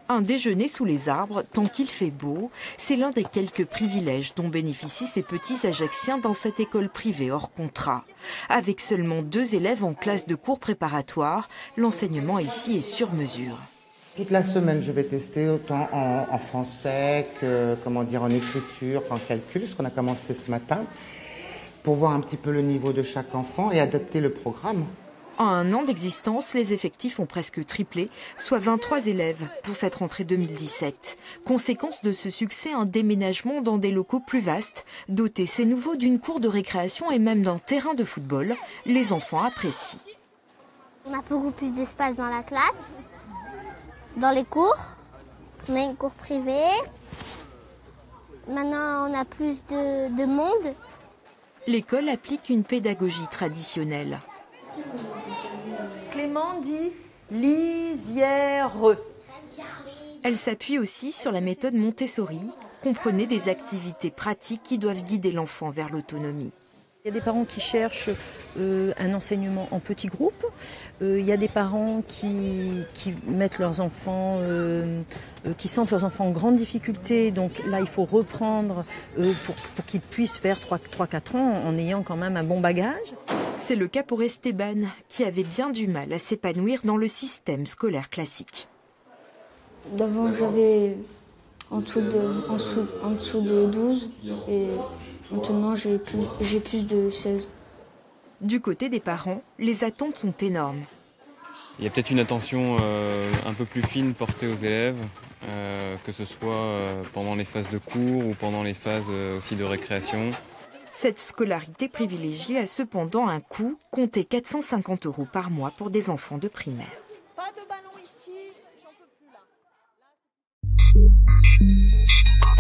Un déjeuner sous les arbres, tant qu'il fait beau, c'est l'un des quelques privilèges dont bénéficient ces petits Ajacciens dans cette école privée hors contrat. Avec seulement 2 élèves en classe de cours préparatoire, l'enseignement ici est sur mesure. Toute la semaine, je vais tester autant en français que en écriture, qu'en calcul, ce qu'on a commencé ce matin, pour voir un petit peu le niveau de chaque enfant et adapter le programme. En 1 an d'existence, les effectifs ont presque triplé, soit 23 élèves pour cette rentrée 2017. Conséquence de ce succès, un déménagement dans des locaux plus vastes, dotés c'est nouveau d'une cour de récréation et même d'un terrain de football. Les enfants apprécient. On a beaucoup plus d'espace dans la classe, dans les cours. On a une cour privée. Maintenant, on a plus de monde. L'école applique une pédagogie traditionnelle. Clément dit lisière. Elle s'appuie aussi sur la méthode Montessori. Comprenez des activités pratiques qui doivent guider l'enfant vers l'autonomie. Il y a des parents qui cherchent un enseignement en petits groupes. Il y a des parents qui mettent leurs enfants, qui sentent leurs enfants en grande difficulté. Donc là, il faut reprendre pour qu'ils puissent faire 3-4 ans en ayant quand même un bon bagage. C'est le cas pour Esteban, qui avait bien du mal à s'épanouir dans le système scolaire classique. D'avant, j'avais en dessous de 12 et maintenant j'ai plus de 16. Du côté des parents, les attentes sont énormes. Il y a peut-être une attention un peu plus fine portée aux élèves, que ce soit pendant les phases de cours ou pendant les phases aussi de récréation. Cette scolarité privilégiée a cependant un coût, comptez 450 € par mois pour des enfants de primaire. Pas de ballon ici, j'en peux plus là.